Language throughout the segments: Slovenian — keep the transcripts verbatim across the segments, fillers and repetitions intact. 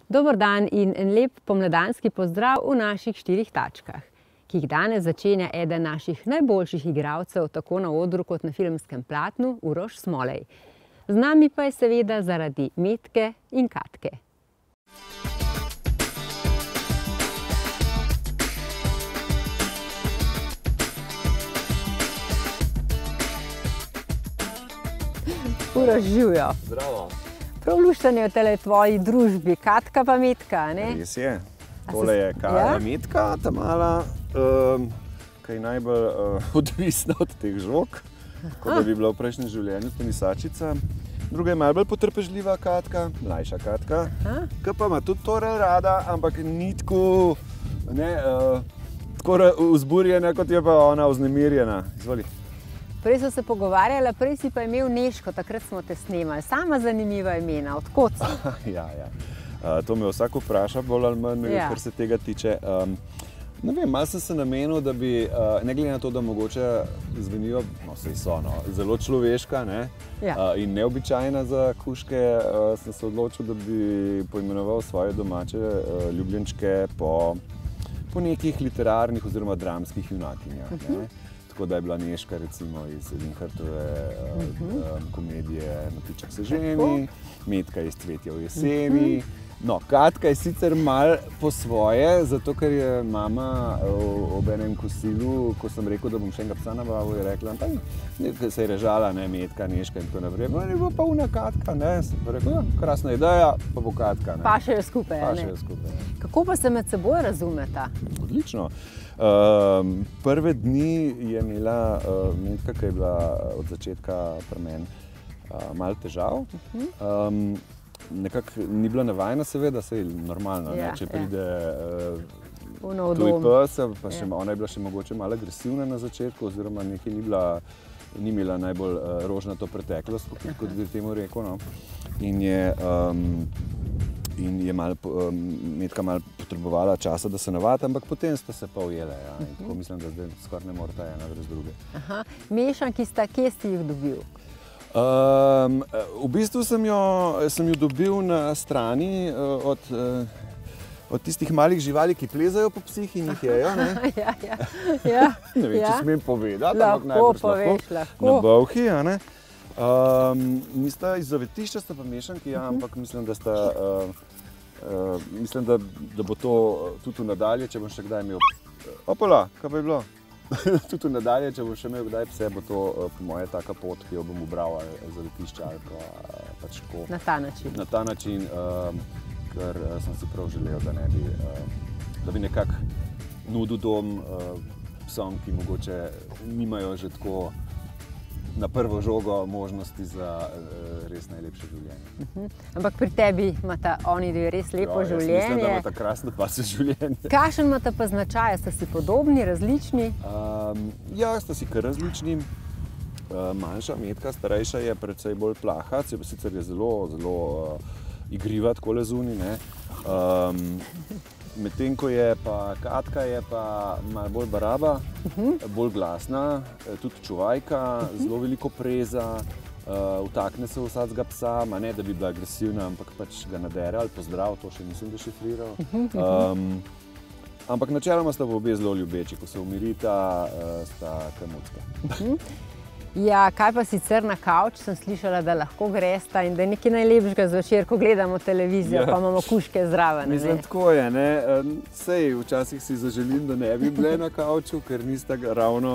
Dober dan in en lep pomladanski pozdrav v naših štirih tačkah, ki jih danes začenja eden naših najboljših igralcev, tako na odru kot na filmskem platnu, Uroš Smolej. Z nami pa je seveda zaradi Metke in Katke. Uroš, živjo. Zdravo. Prav luštanje v tele tvoji družbi, Katka pa Metka, ne? Res je. Tole je Kaja Metka, ta mala, ki je najbolj odvisna od teh žog, kot da bi bila v prejšnjem življenju tenisačica. Druga je malo bolj potrpežljiva Katka, mlajša Katka, ki pa ima tudi to rada, ampak ni tako vzburjena, kot je pa ona vznemirjena. Izvoli. Prej so se pogovarjala, prej si pa imel Nežko, takrat smo te snemali. Sama zanimiva imena, od kod si? Ja, ja. To me vsak vpraša, bolj ali manj, kar se tega tiče. Ne vem, malo sem se namenil, da bi, ne glede na to, da mogoče zvenijo, no saj so, no, zelo človeška, ne, in neobičajna za kužke, sem se odločil, da bi poimenoval svoje domače ljubljenčke po, po nekih literarnih oziroma dramskih junakinjah, ne. Tako da je bila Nežka recimo iz Linhartove komedije Na pičah se ženi, Metka iz Cvetja v jeseni. No, Katka je sicer malo po svoje, zato ker je mama ob enem kosilu, ko sem rekel, da bom še enega psa nabavil, je rekla, da se je režala, ne, Metka, Nežka in tako naprej. No, je bila pa una Katka, ne, sem pa rekel, krasna ideja, pa bo Katka, ne. Pašejo skupaj, ne? Pašejo skupaj, ne. Kako pa se med seboj razumeta? Odlično. Prve dni je imela Metka, ki je bila od začetka pri meni malo težav. Nekako ni bila navajena, seveda, saj normalno, če pride tuj pes, pa ona je bila še mogoče malo agresivna na začetku, oziroma nekaj ni bila, ni imela najbolj rožnato preteklost, kot bi temu rekel, no. In je in je Metka malo potrebovala časa, da se navadi, ampak potem sta se pa ujele, ja, in tako mislim, da zdaj skoraj ne morata ena brez druge. Aha, mešanki sta, kje si jih dobil? V bistvu sem jo, sem jo dobil na strani od, od tistih malih živali, ki plezajo po psih in jih jejo, ne? Ja, ja, ja. Ne vem, če smem povedati, ampak lahko poveš, lahko. Na Bolhi, a ne? Nista iz zavetišča, sta pa mešanki, ja, ampak mislim, da sta, mislim, da, da bo to tudi v nadalje, če bom še kdaj imel, opala, kaj pa je bilo? Tudi v nadalje, če bom še imel kdaj pse, bo to po moje taka pot, ki jo bom ubral ali zavetišče ali pa pač tako. Na ta način. Na ta način, ker sem si prav želel, da ne bi, da bi nekako nudil dom psom, ki mogoče nimajo že tako na prvo žogo možnosti za res najlepše življenje. Ampak pri tebi imata oni dve res lepo življenje. Jaz mislim, da imata krasno pasje življenje. Kakšen imata pa značaj? Sta si podobni, različni? Ja, sta si kar različni. Manjša Metka, starejša je precej bolj plaha, sicer je zelo, zelo igriva takole zunaj, ne. Medtem ko je pa Katka je pa malo bolj baraba, bolj glasna, tudi čuvajka, zelo veliko preza, vtakne se v vsakega psa, ma ne da bi bila agresivna, ampak pač ga nadere ali pozdrav, to še nisem dešifriral. Ampak načeloma sta pa obe zelo ljubeči, ko se umirita, sta kamucka. Ja, kaj pa sicer na kavč? Sem slišala, da lahko gresta in da je nekaj najlepšega zvečer, ko gledamo televizijo, pa imamo kužke zraven. Mislim, tako je, ne. Sej, včasih si zaželim, da ne bi bile na kavču, ker nista ravno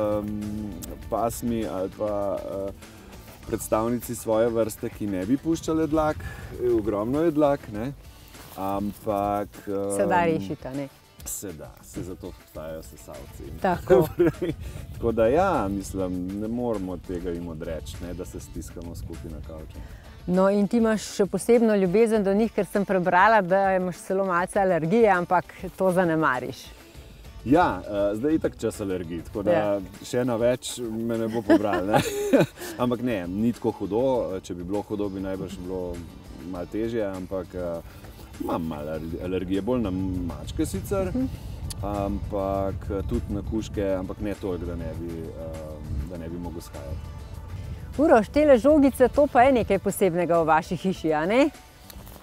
pasmi ali pa predstavnici svoje vrste, ki ne bi puščale dlak. Ogromno je dlak, ne. Ampak se da rešita, ne? Se da, se zato obstajajo sesalci. Tako. Tako da ja, mislim, ne moramo tega jim odreči, ne, da se stiskamo skupaj na kavču. No in ti imaš še posebno ljubezen do njih, ker sem prebrala, da imaš celo malce alergije, ampak to zanemariš. Ja, zdaj je itak čas alergij, tako da še ena več me ne bo pobral, ne. Ampak ne, ni tako hudo, če bi bilo hudo, bi najbrž bilo malo težje, ampak imam malo alergije, bolj na mačke sicer, ampak tudi na kužke, ampak ne toliko, da ne bi, da ne bi mogel shajati. Uroš, tele žogice, to pa je nekaj posebnega v vaši hiši, a ne?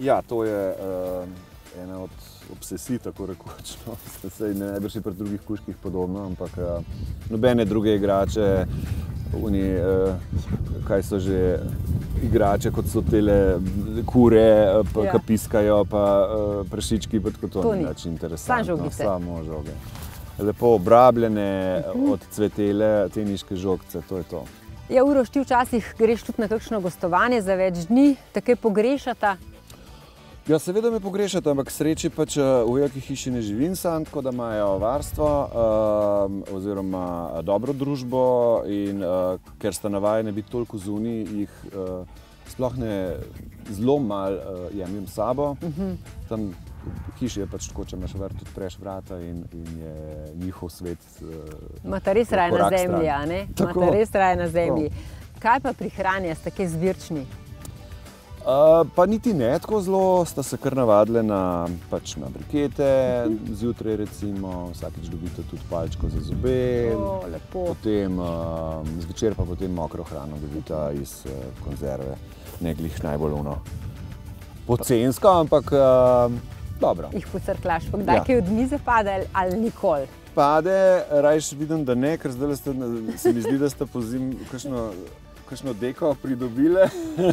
Ja, to je uh, ena od obsesij, tako rekoč. No. Sej ne najbrž je pri drugih kužkih podobno, ampak uh, nobene druge igrače, oni, uh, kaj so že igrače, kot so tele kure, pa, ja. Ki piskajo, pa uh, prašički, pa tako to ni več interesantno. Samo žogice. Samo žoge. Lepo obrabljene, uh-huh. Odcvetele teniške žogce, to je to. Ja, Uroš, ti včasih greš tudi na kakšno gostovanje za več dni, takoj pogrešata? Ja, seveda me pogrešata, ampak sreči pač v Jelki hiši ne živim sam, tako da imajo varstvo um, oziroma dobro družbo in uh, ker sta navajene biti toliko zunaj, jih uh, sploh ne zelo malo uh, jemljem s sabo. Uh-huh. Tam v hiši je pač tako, če imaš vrt, odpreš vrata in, in je njihov svet uh, Mata res raje na zemlji, a ne? Mata res raje na zemlji. Kaj pa pri hrani, ste kaj zbirčni? Uh, pa niti ne tako zelo, sta se kar navadile na, pač na brikete, uh-huh. Zjutraj recimo, vsakič dobite tudi palčko za zobe, oh, lepo. Potem uh, zvečer pa potem mokro hrano dobite iz uh, konzerve, ne glih najbolj ono pocensko, ampak uh, dobro. Jih pocrklaš, pa kdaj ja. Kaj od mize pade ali nikoli? Pade, rajš vidim, da ne, ker zdaj ste, se mi zdi, da ste po zim kakšno, kakšno deko pridobile.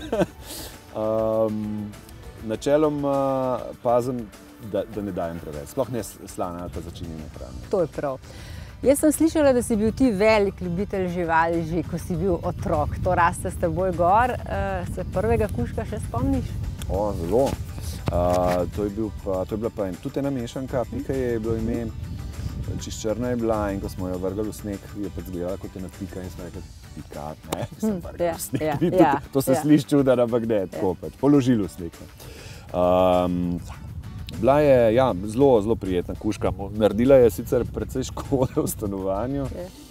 Um, načeloma pazim, da, da ne dajem preveč, sploh ne slane ali pa začinjene hrane. To je prav. Jaz sem slišala, da si bil ti velik ljubitelj živali že, ko si bil otrok. To raste s teboj gor. Uh, se prvega kužka še spomniš? O, zelo. Uh, to, je bil pa, to je bila pa tudi ena mešanka, Pika je bilo ime, čisto črna je bila in ko smo jo vrgali v sneg, je pa zgledala kot ena pika in smo rekli, Pika, ne, sem pa rekel v sneg. Ja, ja, to se ja. Sliši čuda, ampak ne, tako pač, položili v sneg. Um, bila je, ja, zelo, zelo prijetna kužka. Naredila je sicer precej škode v stanovanju,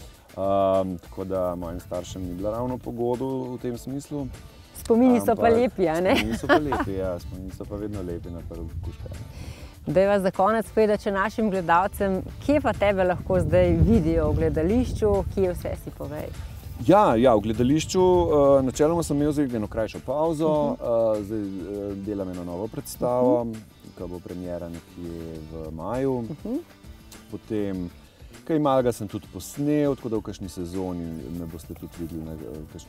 um, tako da mojim staršem ni bila ravno pogodu v tem smislu. Spomini so pa lepi, a ne? Spomini so pa lepi, ja, spomini so pa vedno lepi na prvi kužka. Dajva za konec povedati še našim gledalcem, kje pa tebe lahko zdaj vidijo v gledališču, kje vse si povej? Ja, ja, v gledališču uh, načeloma sem imel zdaj eno krajšo pauzo, uh-huh. uh, zdaj uh, delam eno novo predstavo, uh-huh. Ki bo premiera nekje v maju. Uh-huh. Potem kaj malega sem tudi posnel, tako da v kakšni sezoni me boste tudi videli na,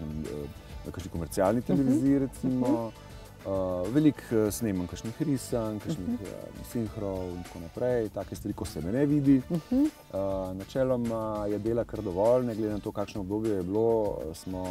na kakšni komercialni televiziji, recimo. Uh, Veliko uh, snemam kakšnih risank, kakšnih uh, sinhrov in tako naprej, take stvari, ko se me ne vidi. Uh-huh. uh, načeloma je dela kar dovolj, ne glede na to, kakšno obdobje je bilo, smo,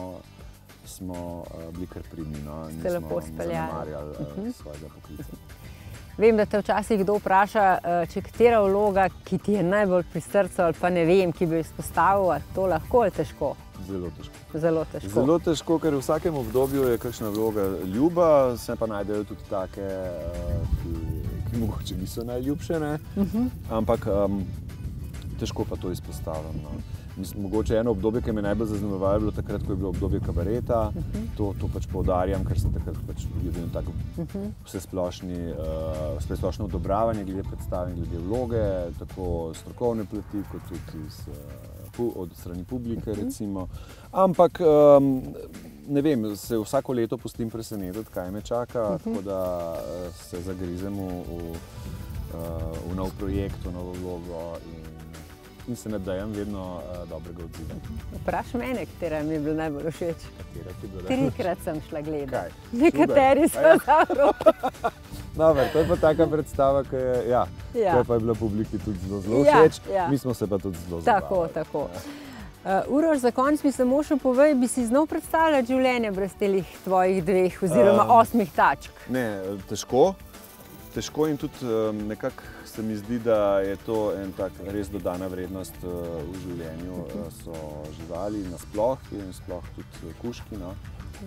smo uh, bili kar pridni, no, in nismo zanemarjali uh, uh-huh. svojega poklica. Vem, da te včasih kdo vpraša, če katera vloga, ki ti je najbolj pri srcu ali pa ne vem, ki bi jo izpostavil, ali to lahko ali težko? Zelo težko. Zelo težko. Zelo težko, ker v vsakem obdobju je kakšna vloga ljuba, se pa najdejo tudi take, ki, ki mogoče niso najljubše, ne? Uh-huh. Ampak um, težko pa to izpostavim. No. Mislim, mogoče eno obdobje, ki me najbolj zaznamovalo, je bilo takrat, ko je bilo obdobje kabareta. Uh-huh. To, to pač poudarjam, ker sem takrat pač videl tako uh-huh. vsesplošni, uh, vsesplošno odobravanje glede predstave in glede vloge, tako strokovne plati, kot tudi iz, uh, od strani publike, uh-huh. recimo. Ampak, um, ne vem, se vsako leto pustim presenetiti, kaj me čaka, uh-huh. tako da uh, se zagrizem v, v, uh, v nov projekt, v novo vlogo. In in se nadejam vedno uh, dobrega odziva. Vpraš mene, katera mi je bila najbolj všeč? Katera ti je bila? Trikrat sem šla gledat. Kaj? Nekateri so dobro. Dobar, to je pa taka predstava, ki je, ja, ja. pa je bila publiki tudi zelo, zelo ja, všeč. Ja. Mi smo se pa tudi zelo tako, zabavali. Tako, tako. Ja. Uh, Uroš, za konec mi samo še povej, bi si znal predstavljati življenje brez telih tvojih dveh oziroma um, osmih tačk? Ne, težko. Težko in tudi um, nekako se mi zdi, da je to en tak res dodana vrednost uh, v življenju. Uh, so živali nasploh in sploh tudi kužki, no.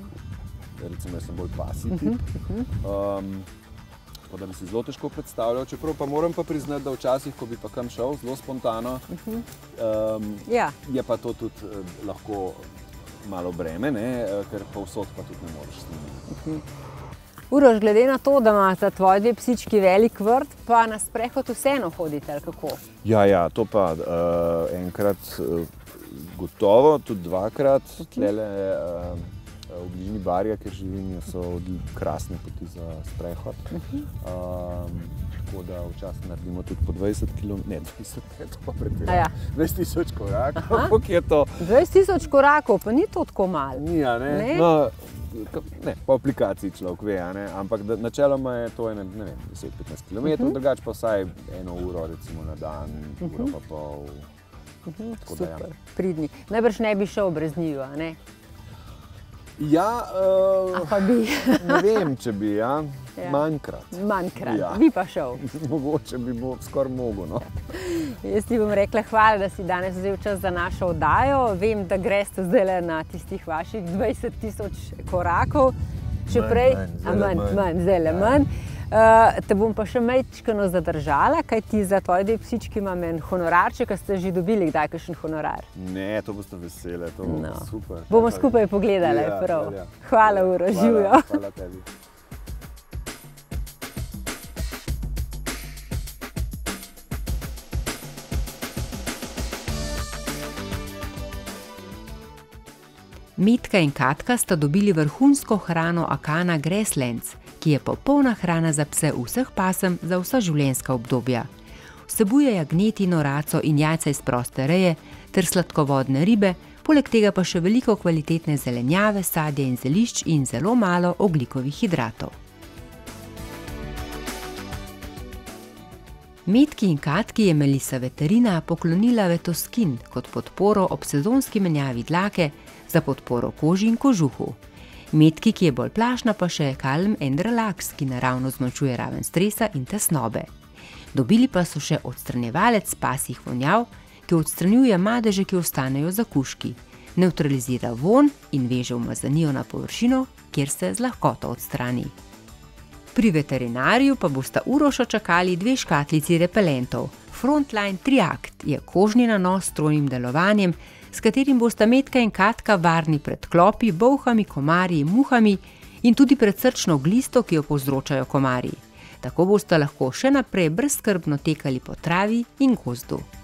Recimo, jaz sem bolj pasji tip. Um, tako da bi si zelo težko predstavljal, čeprav pa moram pa priznati, da včasih, ko bi pa kam šel zelo spontano, um, ja. je pa to tudi uh, lahko malo breme, ne, ker povsod pa tudi ne moreš snimati. Uroš, glede na to, da imata tvoji dve psički velik vrt, pa na sprehod vseeno hodite, ali kako? Ja, ja, to pa uh, enkrat uh, gotovo, tudi dvakrat. Tlele uh, v bližini Barja, kjer živim, so krasne poti za sprehod. Um, tako da včasih naredimo tudi po dvajset kilometrov, ne dvajset, ne, to pa pretirano. Ja. dvajset tisoč korakov, koliko je to? dvajset tisoč korakov, pa ni to tako malo. Ni, a ne? Ne? No, ne, po aplikaciji človek ve, a ne? Ampak da, načeloma je to ene, ne vem, deset do petnajst kilometrov, uh -huh. drugače pa vsaj eno uro recimo na dan, uh -huh. uro pa pol. Uh -huh. Super, da, ja. Pridni. Najbrž ne bi šel brez njiju, a ne? Ja, uh, a pa bi. Ne vem, če bi, ja. Ja. Manjkrat. Manjkrat, ja. Bi pa šel. Mogoče bi bo skoraj mogel, no. Jaz ti bom rekla hvala, da si danes vzel čas za našo oddajo. Vem, da greste zdaj na tistih vaših dvajset tisoč korakov. Še prej, manj, manj, manj, manj, zdaj le manj. Uh, te bom pa še majčkeno zadržala, kaj ti za tvoji dve psički imam en honorarček, a ste že dobili kdaj kakšen honorar? Ne, to boste vesele, to bo no. super. Bomo skupaj pogledali, ja, prav. Ja. Hvala, Uroš, živijo. Hvala tebi. Metka in Katka sta dobili vrhunsko hrano Akana Grasslands, ki je popolna hrana za pse vseh pasem za vsa življenjska obdobja. Vsebuje jagnjetino, raco in jajca iz proste reje ter sladkovodne ribe, poleg tega pa še veliko kvalitetne zelenjave, sadja in zelišč in zelo malo ogljikovih hidratov. Metki in Katki je Melisa veterina poklonila Vetoskin kot podporo ob sezonski menjavi dlake, za podporo koži in kožuhu. Metki, ki je bolj plašna, pa še Calm and Relax, ki naravno zmanjšuje raven stresa in tesnobe. Dobili pa so še odstranjevalec pasjih vonjav, ki odstranjuje madeže, ki ostanejo za kužki, nevtralizira vonj in veže umazanijo na površino, kjer se z lahkoto odstrani. Pri veterinarju pa bosta Uroša čakali dve škatlici repelentov. Frontline Triact je kožni nanos s trojnim delovanjem, s katerim bosta Metka in Katka varni pred klopi, bolhami, komarji, muhami in tudi pred srčno glisto, ki jo povzročajo komarji. Tako bosta lahko še naprej brezskrbno tekali po travi in gozdu.